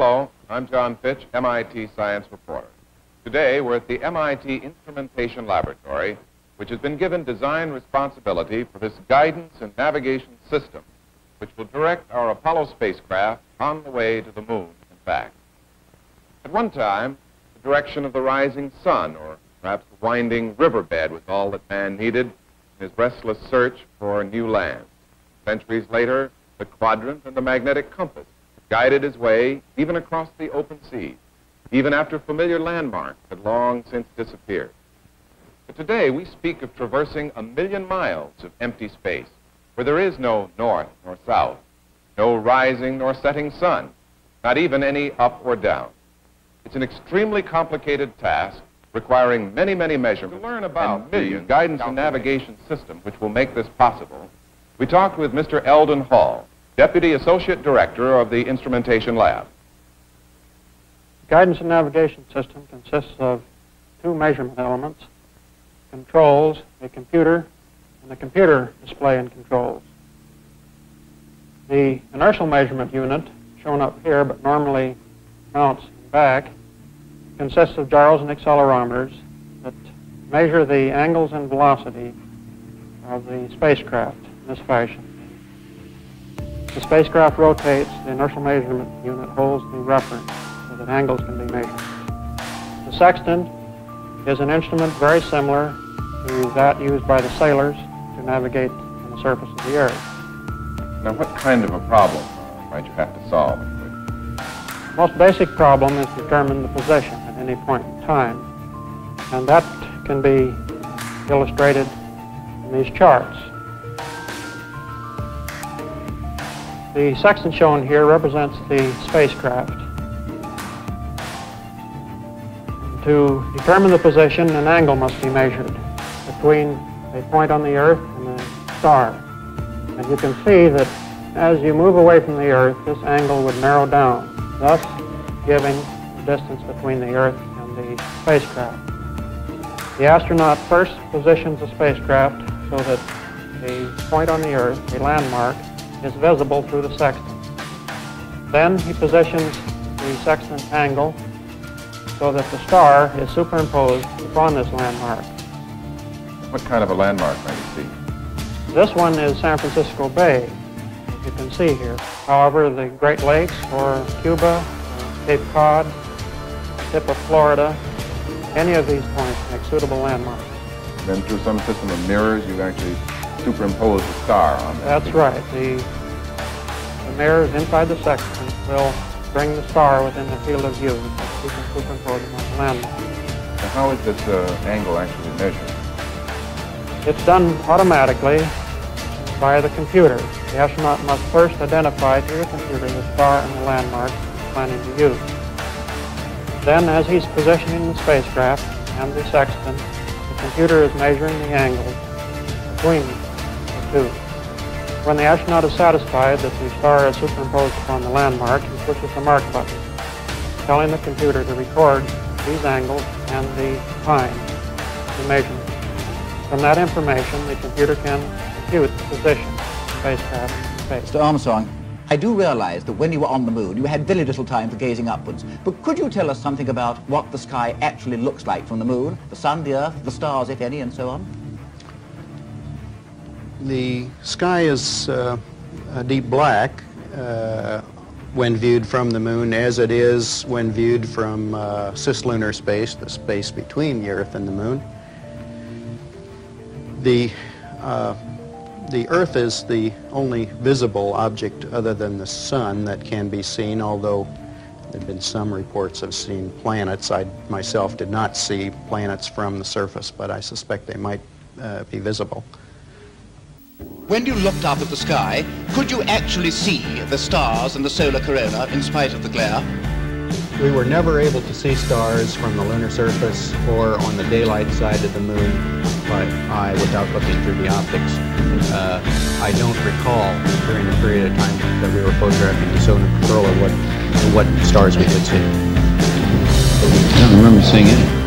Hello, I'm John Fitch, MIT science reporter. Today, we're at the MIT Instrumentation Laboratory, which has been given design responsibility for this guidance and navigation system, which will direct our Apollo spacecraft on the way to the moon and back. At one time, the direction of the rising sun, or perhaps the winding riverbed, was all that man needed in his restless search for new land. Centuries later, the quadrant and the magnetic compass guided his way even across the open sea, even after familiar landmarks had long since disappeared. But today, we speak of traversing 1,000,000 miles of empty space, where there is no north nor south, no rising nor setting sun, not even any up or down. It's an extremely complicated task requiring many, many measurements. To learn about the guidance and navigation system which will make this possible, we talked with Mr. Eldon Hall, Deputy Associate Director of the Instrumentation Lab. The guidance and navigation system consists of two measurement elements: controls, a computer, and a computer display and controls. The inertial measurement unit, shown up here but normally mounts back, consists of gyros and accelerometers that measure the angles and velocity of the spacecraft in this fashion. The spacecraft rotates, the inertial measurement unit holds the reference so that angles can be measured. The sextant is an instrument very similar to that used by the sailors to navigate on the surface of the Earth. Now, what kind of a problem might you have to solve? The most basic problem is to determine the position at any point in time, and that can be illustrated in these charts. The sextant shown here represents the spacecraft. To determine the position, an angle must be measured between a point on the Earth and a star. And you can see that as you move away from the Earth, this angle would narrow down, thus giving the distance between the Earth and the spacecraft. The astronaut first positions the spacecraft so that a point on the Earth, a landmark, is visible through the sextant. Then he positions the sextant angle so that the star is superimposed upon this landmark. What kind of a landmark might you see? This one is San Francisco Bay, as you can see here. However, the Great Lakes or Cuba, Cape Cod, tip of Florida, any of these points make suitable landmarks. Then through some system of mirrors, you actually superimpose the star on that. That's right. The mirrors inside the sextant will bring the star within the field of view. You can superimpose it on the landmark. Now, how is this angle actually measured? It's done automatically by the computer. The astronaut must first identify through the computer the star and the landmark he's planning to use. Then, as he's positioning the spacecraft and the sextant, the computer is measuring the angles between the two. When the astronaut is satisfied that the star is superimposed upon the landmark, he pushes the mark button, telling the computer to record these angles and the time of the measurement. From that information, the computer can compute the position of the spacecraft in space. Mr. Armstrong, I do realize that when you were on the moon, you had very little time for gazing upwards. But could you tell us something about what the sky actually looks like from the moon, the sun, the earth, the stars, if any, and so on? The sky is a deep black when viewed from the moon, as it is when viewed from cislunar space, the space between the Earth and the moon. The Earth is the only visible object other than the sun that can be seen, although there have been some reports of seeing planets. I myself did not see planets from the surface, but I suspect they might be visible. When you looked up at the sky, could you actually see the stars and the solar corona in spite of the glare? We were never able to see stars from the lunar surface or on the daylight side of the moon by eye without looking through the optics. I don't recall during the period of time that we were photographing the solar corona what stars we could see. I don't remember seeing any.